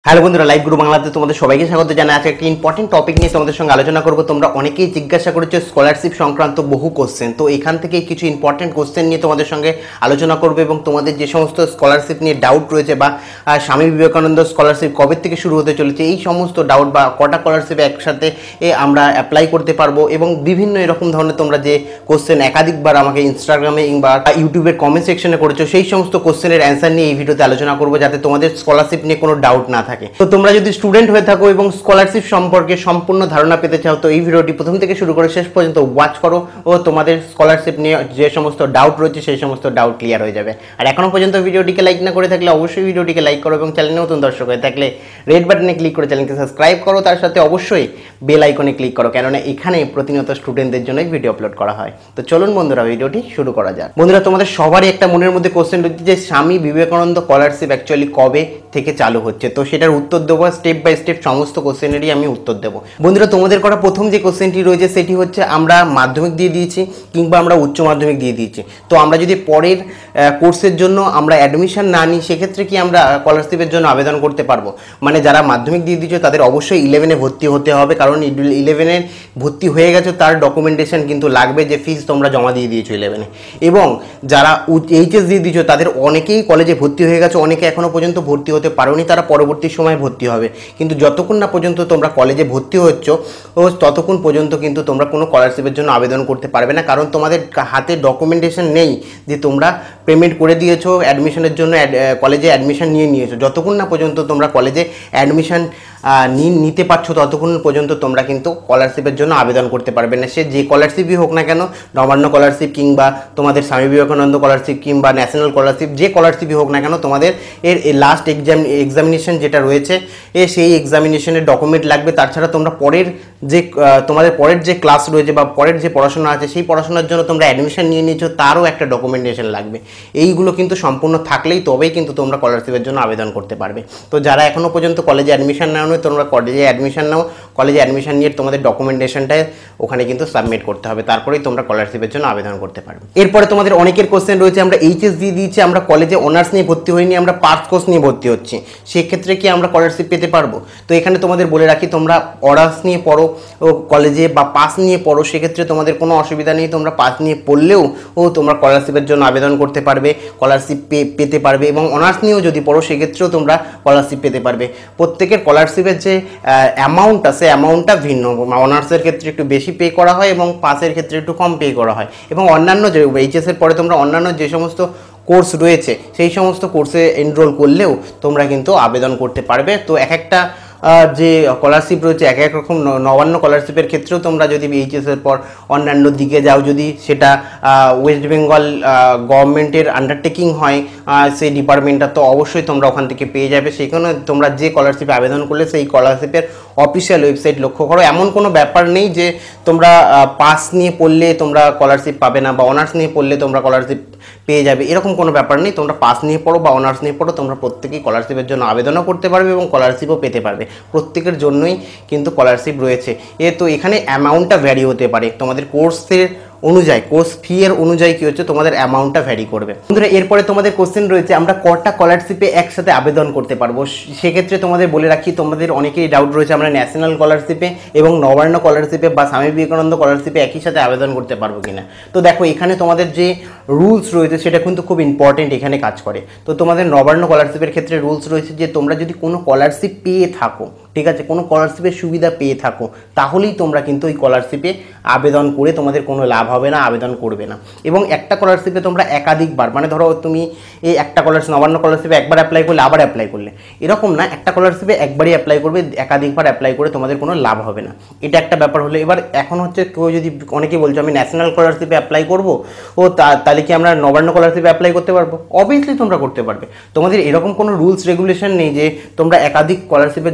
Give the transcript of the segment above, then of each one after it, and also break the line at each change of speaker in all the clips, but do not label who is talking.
Hello বন্ধুরা, live গুরু বাংলাতে তোমাদের সবাইকে স্বাগত জানাই। আজকে একটা ইম্পর্টেন্ট টপিক নিয়ে তোমাদের সঙ্গে আলোচনা করব। তোমরা অনেকেই জিজ্ঞাসা করেছো স্কলারশিপ সংক্রান্ত বহু কোশ্চেন, তো এখান থেকে কিছু ইম্পর্টেন্ট কোশ্চেন নিয়ে তোমাদের সঙ্গে আলোচনা করব এবং তোমাদের যে সমস্ত স্কলারশিপ নিয়ে ডাউট রয়েছে বা স্বামী বিবেকানন্দ স্কলারশিপ কবে থেকে শুরু হতে চলেছে, এই সমস্ত ডাউট বা কটা স্কলারশিপ একসাথে আমরা অ্যাপ্লাই করতে পারবো এবং বিভিন্ন এরকম ধরনের তোমরা যে কোশ্চেন একাধিকবার আমাকে ইনস্টাগ্রামে কিংবা ইউটিউবের কমেন্ট সেকশনে করেছো, সেই সমস্ত কোশ্চেনের অ্যান্সার নিয়ে এই ভিডিওতে আলোচনা করবো, যাতে তোমাদের স্কলারশিপ নিয়ে কোনো ডাউট না থাকে। তো তোমরা যদি স্টুডেন্ট হয়ে থাকো এবং স্কলারশিপ সম্পর্কে সম্পূর্ণ ধারণা পেতে চাও, তো এই ভিডিওটি প্রথম থেকে শুরু করে শেষ পর্যন্ত ওয়াচ করো ও তোমাদের স্কলারশিপ নিয়ে যে সমস্ত ডাউট রয়েছে সেই সমস্ত ডাউট ক্লিয়ার হয়ে যাবে। আর এখনো পর্যন্ত ভিডিওটিকে লাইক না করে থাকলে অবশ্যই ভিডিওটিকে লাইক করো এবং চ্যানেলে নতুন দর্শক হয়ে থাকলে রেড বাটনে ক্লিক করে চ্যানেলকে সাবস্ক্রাইব করো, তার সাথে অবশ্যই বেল আইকনে ক্লিক করো, কেননা এখানে প্রতিনিয়ত স্টুডেন্টদের জন্যই ভিডিও আপলোড করা হয়। তো চলুন বন্ধুরা, ভিডিওটি শুরু করা যাক। বন্ধুরা, তোমাদের সবারই একটা মনের মধ্যে কোশ্চেন রয়েছে যে স্বামী বিবেকানন্দ স্কলারশিপ অ্যাকচুয়ালি কবে থেকে চালু হচ্ছে, তো সেটার উত্তর দেবো। স্টেপ বাই স্টেপ সমস্ত কোশ্চেনেরই আমি উত্তর দেবো। বন্ধুরা, তোমাদের করা প্রথম যে কোশ্চেনটি রয়েছে সেটি হচ্ছে আমরা মাধ্যমিক দিয়ে দিয়েছি কিংবা আমরা উচ্চ মাধ্যমিক দিয়ে দিয়েছি, তো আমরা যদি পরের কোর্সের জন্য আমরা অ্যাডমিশন না নিই, সেক্ষেত্রে কি আমরা স্কলারশিপের জন্য আবেদন করতে পারবো? মানে যারা মাধ্যমিক দিয়ে দিয়েছো তাদের অবশ্যই 11-এ ভর্তি হতে হবে, কারণ 11-এ ভর্তি হয়ে গেছে তার ডকুমেন্টেশন কিন্তু লাগবে যে ফিস তোমরা জমা দিয়ে দিয়েছো 11-এ। এবং যারা এইচএস দিয়ে দিয়েছো তাদের অনেকেই কলেজে ভর্তি হয়ে গেছে, অনেকে এখনও পর্যন্ত ভর্তি হতে পারোনি, তারা পরবর্তী সময় ভর্তি হবে। কিন্তু যতক্ষণ না পর্যন্ত তোমরা কলেজে ভর্তি হচ্ছ ও ততক্ষণ পর্যন্ত কিন্তু তোমরা কোনো স্কলারশিপের জন্য আবেদন করতে পারবে না, কারণ তোমাদের হাতে ডকুমেন্টেশন নেই যে তোমরা পেমেন্ট করে দিয়েছো অ্যাডমিশনের জন্য, কলেজে অ্যাডমিশন নিয়ে নিয়েছো। যতক্ষণ না পর্যন্ত তোমরা কলেজে অ্যাডমিশন নিতে পারছো ততক্ষণ পর্যন্ত তোমরা কিন্তু স্কলারশিপের জন্য আবেদন করতে পারবে না। সে যে স্কলারশিপই হোক না কেন, নবান্ন স্কলারশিপ কিংবা তোমাদের স্বামী বিবেকানন্দ স্কলারশিপ কিংবা ন্যাশনাল স্কলারশিপ, যে স্কলারশিপই হোক না কেন, তোমাদের লাস্ট এক্সামিনেশন যেটা রয়েছে সেই এক্সামিনেশনের ডকুমেন্ট লাগবে। তাছাড়া তোমরা তোমাদের পরের যে ক্লাস রয়েছে বা পরের যে পড়াশোনা আছে সেই পড়াশোনার জন্য তোমরা অ্যাডমিশন নিয়ে নিয়েছো, তারও একটা ডকুমেন্টেশন লাগবে। এইগুলো কিন্তু সম্পূর্ণ থাকলেই তবেই কিন্তু তোমরা স্কলারশিপের জন্য আবেদন করতে পারবে। তো যারা এখনও পর্যন্ত কলেজে অ্যাডমিশন নাও, তোমরা কলেজে অ্যাডমিশন নাও, কলেজে অ্যাডমিশন নিয়ে তোমাদের ডকুমেন্টেশনটা ওখানে কিন্তু সাবমিট করতে হবে, তারপরেই তোমরা স্কলারশিপের জন্য আবেদন করতে পারবে। এরপরে তোমাদের অনেকের কোশ্চেন রয়েছে আমরা এইচএস দিয়ে দিয়েছি, আমরা কলেজে অনার্স নিয়ে ভর্তি হইনি, আমরা পাস কোর্স নিয়ে ভর্তি হচ্ছি, সেক্ষেত্রে কি আমরা স্কলারশিপ পেতে পারবো? তো এখানে তোমাদের বলে রাখি, তোমরা অনার্স নিয়ে পড়ো ও কলেজে বা পাস নিয়ে পড়ো, সেক্ষেত্রে তোমাদের কোনো অসুবিধা নেই। তোমরা পাস নিয়ে পড়লেও তোমরা স্কলারশিপের জন্য আবেদন করতে পারবে, স্কলারশিপ পেতে পারবে। এবং অনার্স নিয়েও যদি পড়ো সেক্ষেত্রেও তোমরা স্কলারশিপ পেতে পারবে। প্রত্যেকের স্কলারশিপের যে অ্যামাউন্ট আছে অ্যামাউন্টটা ভিন্ন, অনার্সের ক্ষেত্রে একটু বেশি পে করা হয় এবং পাসের ক্ষেত্রে একটু কম পে করা হয়। এবং অন্যান্য যে এইচএসের পরে তোমরা অন্যান্য যে সমস্ত কোর্স রয়েছে সেই সমস্ত কোর্সে এনরোল করলেও তোমরা কিন্তু আবেদন করতে পারবে। তো এক একটা যে স্কলারশিপ রয়েছে এক এক রকম। নবান্ন স্কলারশিপের ক্ষেত্রেও তোমরা যদি এইচএসের পর অন্যান্য দিকে যাও, যদি সেটা ওয়েস্ট বেঙ্গল গভর্নমেন্টের আন্ডারটেকিং হয় সেই ডিপার্টমেন্টটা, তো অবশ্যই তোমরা ওখান থেকে পেয়ে যাবে। সেখানে তোমরা যে স্কলারশিপে আবেদন করলে সেই স্কলারশিপের অফিসিয়াল ওয়েবসাইট লক্ষ্য করো। এমন কোনো ব্যাপার নেই যে তোমরা পাস নিয়ে পড়লে তোমরা স্কলারশিপ পাবে না বা অনার্স নিয়ে পড়লে তোমরা স্কলারশিপ পেয়ে যাবে, এরকম কোনো ব্যাপার নেই। তোমরা পাস নিয়ে পড়ো বা অনার্স নিয়ে পড়ো, তোমরা প্রত্যেকেই স্কলারশিপের জন্য আবেদনও করতে পারবে এবং স্কলারশিপও পেতে পারবে। প্রত্যেকের জন্যই কিন্তু স্কলারশিপ রয়েছে। তো এখানে অ্যামাউন্টটা ভ্যারি হতে পারে, তোমাদের কোর্সের অনুযায়ী, কোর্স ফি এর অনুযায়ী কি হচ্ছে তোমাদের অ্যামাউন্টটা ভ্যারি করবে। বন্ধুরা, এরপরে তোমাদের কোশ্চেন রয়েছে আমরা কটা স্কলারশিপে একসাথে আবেদন করতে পারবো। সেক্ষেত্রে তোমাদের বলে রাখি, তোমাদের অনেকেই ডাউট রয়েছে আমরা ন্যাশনাল স্কলারশিপে এবং নবান্ন স্কলারশিপে বা স্বামী বিবেকানন্দ স্কলারশিপে একই সাথে আবেদন করতে পারবো কিনা। তো দেখো, এখানে তোমাদের যে রুলস রয়েছে সেটা কিন্তু খুব ইম্পর্টেন্ট এখানে কাজ করে। তো তোমাদের নবান্ন স্কলারশিপের ক্ষেত্রে রুলস রয়েছে যে তোমরা যদি কোনো স্কলারশিপ পেয়ে থাকো, ঠিক আছে, কোনো স্কলারশিপের সুবিধা পেয়ে থাকো, তাহলেই তোমরা কিন্তু ওই স্কলারশিপে আবেদন করে তোমাদের কোনো লাভ হবে না, আবেদন করবে না। এবং একটা স্কলারশিপে তোমরা একাধিকবার, মানে ধরো তুমি এই একটা স্কলারশিপ নবান্ন স্কলারশিপে একবার অ্যাপ্লাই করলে আবার অ্যাপ্লাই করলে, এরকম না, একটা স্কলারশিপে একবারই অ্যাপ্লাই করবে, একাধিকবার অ্যাপ্লাই করে তোমাদের কোনো লাভ হবে না। এটা একটা ব্যাপার হলো। এবার এখন হচ্ছে কেউ যদি, অনেকেই বলছো আমি ন্যাশনাল স্কলারশিপে অ্যাপ্লাই করবো, তাহলে কি আমরা নবান্ন স্কলারশিপে অ্যাপ্লাই করতে পারবো? অবভিয়াসলি তোমরা করতে পারবে। তোমাদের এরকম কোনো রুলস রেগুলেশন নেই যে তোমরা একাধিক স্কলারশিপের জন্য আবেদন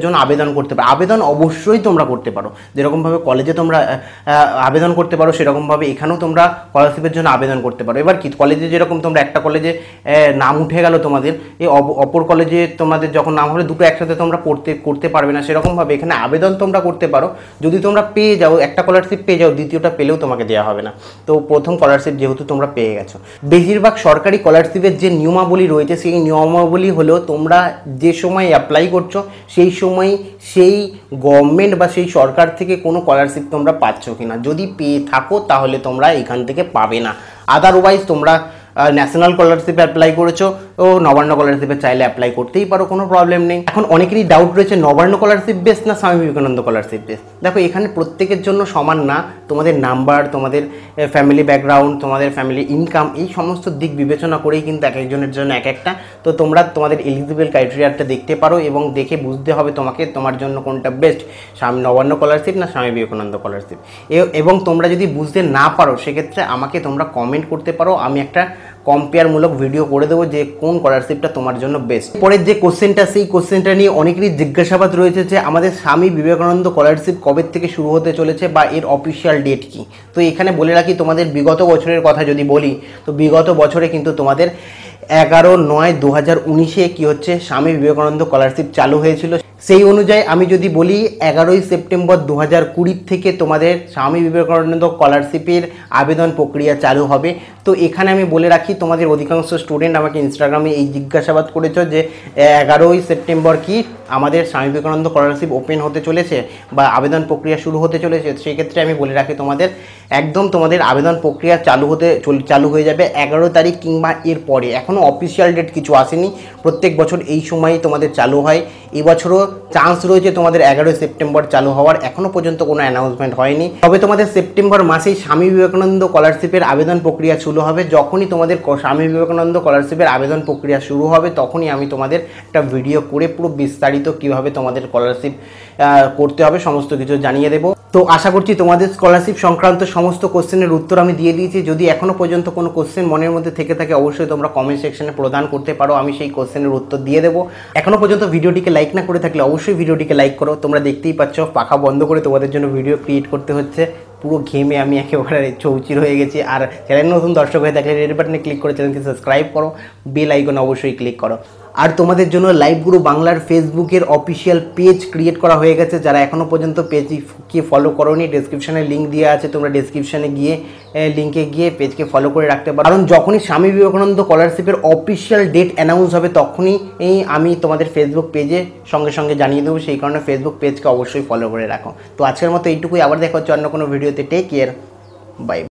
আবেদন করতে পারো। আবেদন অবশ্যই তোমরা করতে পারো, যেরকমভাবে কলেজে তোমরা আবেদন করতে পারো সেরকমভাবে এখানেও তোমরা স্কলারশিপের জন্য আবেদন করতে পারো। এবার কি, কলেজে যেরকম তোমরা একটা কলেজে নাম উঠে গেল তোমাদের, এই অপর কলেজে তোমাদের যখন নাম হলে দুটো একসাথে তোমরা করতে পারবে না, সেরকমভাবে এখানে আবেদন তোমরা করতে পারো। যদি তোমরা পেয়ে যাও, একটা স্কলারশিপ পেয়ে যাও, দ্বিতীয়টা পেলেও তোমাকে দেওয়া হবে না। তো প্রথম স্কলারশিপ যেহেতু তোমরা পেয়ে গেছো। বেশিরভাগ সরকারি স্কলারশিপের যে নিয়মাবলী রয়েছে সেই নিয়মাবলী হলো তোমরা যে সময় অ্যাপ্লাই করছো সেই সময় সেই গভর্নমেন্ট বা সেই সরকার থেকে কোনো স্কলারশিপ তোমরা পাচ্ছ কিনা, যদি পেয়ে থাকো তাহলে তোমরা এখান থেকে পাবে না। আদারওয়াইজ তোমরা ন্যাশনাল স্কলারশিপে অ্যাপ্লাই করেছো ও নবান্ন স্কলারশিপে চাইলে অ্যাপ্লাই করতেই পারো, কোনো প্রবলেম নেই। এখন অনেকেরই ডাউট রয়েছে নবান্ন স্কলারশিপ বেস না স্বামী বিবেকানন্দ স্কলারশিপ বেস। দেখো এখানে প্রত্যেকের জন্য সমান না, তোমাদের নাম্বার, তোমাদের ফ্যামিলি ব্যাকগ্রাউন্ড, তোমাদের ফ্যামিলি ইনকাম, এই সমস্ত দিক বিবেচনা করেই কিন্তু এক একজনের জন্য এক একটা। তো তোমরা তোমাদের এলিজিবল ক্রাইটেরিয়াটা দেখতে পারো এবং দেখে বুঝতে হবে তোমার জন্য কোনটা বেস্ট, নবান্ন স্কলারশিপ না স্বামী বিবেকানন্দ স্কলারশিপ। এবং তোমরা যদি বুঝতে না পারো সেক্ষেত্রে আমাকে তোমরা কমেন্ট করতে পারো, আমি একটা কম্পেয়ারমূলক ভিডিও করে দেবো যে কোন স্কলারশিপটা তোমার জন্য বেস্ট। পরের যে কোশ্চেনটা, সেই কোশ্চেনটা নিয়ে অনেকেরই জিজ্ঞাসাবাদ রয়েছে যে আমাদের স্বামী বিবেকানন্দ স্কলারশিপ কবে থেকে শুরু হতে চলেছে বা এর অফিসিয়াল ডেট কি। তো এখানে বলে রাখি, তোমাদের বিগত বছরের কথা যদি বলি, তো বিগত বছরে কিন্তু তোমাদের 11/9/2019 কি হচ্ছে স্বামী বিবেকানন্দ স্কলারশিপ চালু হয়েছিল। সেই অনুযায়ী আমি যদি বলি 11ই সেপ্টেম্বর 2020 থেকে তোমাদের স্বামী বিবেকানন্দ স্কলারশিপের আবেদন প্রক্রিয়া চালু হবে। তো এখানে আমি বলে রাখি, তোমাদের অধিকাংশ স্টুডেন্ট আমাকে ইনস্টাগ্রামে এই জিজ্ঞাসাবাদ করেছো যে 11ই সেপ্টেম্বর কি আমাদের স্বামী বিবেকানন্দ স্কলারশিপ ওপেন হতে চলেছে বা আবেদন প্রক্রিয়া শুরু হতে চলেছে। সেক্ষেত্রে আমি বলে রাখি, তোমাদের একদম তোমাদের আবেদন প্রক্রিয়া চালু হয়ে যাবে 11 তারিখ কিংবা এর পরে। এখনও অফিসিয়াল ডেট কিছু আসেনি, প্রত্যেক বছর এই সময়ই তোমাদের চালু হয়। এবছরও চান্স রয়েছে তোমাদের 11ই সেপ্টেম্বর চালু হওয়ার, এখনও পর্যন্ত কোনো অ্যানাউন্সমেন্ট হয়নি। তবে তোমাদের সেপ্টেম্বর মাসেই স্বামী বিবেকানন্দ স্কলারশিপের আবেদন প্রক্রিয়া শুরু হবে। যখনই তোমাদের স্বামী বিবেকানন্দ স্কলারশিপের আবেদন প্রক্রিয়া শুরু হবে তখনই আমি তোমাদের একটা ভিডিও করে পুরো বিস্তারিত কীভাবে তোমাদের স্কলারশিপ করতে হবে সমস্ত কিছু জানিয়ে দেবো। তো আশা করছি তোমাদের স্কলারশিপ সংক্রান্ত সমস্ত কোশ্চেনের উত্তর আমি দিয়ে দিয়েছি। যদি এখনও পর্যন্ত কোনো কোশ্চেন মনের মধ্যে থেকে থাকে অবশ্যই তোমরা কমেন্ট সেকশনে প্রদান করতে পারো, আমি সেই কোশ্চেনের উত্তর দিয়ে দেবো। এখনও পর্যন্ত ভিডিওটিকে লাইক না করে থাকলে অবশ্যই ভিডিওটিকে লাইক করো। তোমরা দেখতেই পাচ্ছ পাখা বন্ধ করে তোমাদের জন্য ভিডিও ক্রিয়েট করতে হচ্ছে, পুরো ঘেমে আমি একেবারে চৌচির হয়ে গেছি। আর চ্যানেল নতুন দর্শক হয়ে থাকলে রেড বাটনে ক্লিক করে চ্যানেলকে সাবস্ক্রাইব করো, বেল আইকনে অবশ্যই ক্লিক করো। আর তোমাদের জন্য লাইভ গুরু বাংলার ফেসবুকের অফিসিয়াল পেজ ক্রিয়েট করা হয়ে গেছে। যারা এখনও পর্যন্ত পেজকে ফলো করোনি, ডেসক্রিপশনে লিঙ্ক দেওয়া আছে, তোমরা ডেসক্রিপশনে গিয়ে লিঙ্কে গিয়ে পেজকে ফলো করে রাখতে পারো। কারণ যখনই স্বামী বিবেকানন্দ স্কলারশিপের অফিসিয়াল ডেট অ্যানাউন্স হবে তখনই আমি তোমাদের ফেসবুক পেজে সঙ্গে সঙ্গে জানিয়ে দেবো, সেই কারণে ফেসবুক পেজকে অবশ্যই ফলো করে রাখো। তো আজকের মতো এইটুকুই, আবার দেখা হচ্ছে অন্য কোনো ভিডিওতে। Take care, by.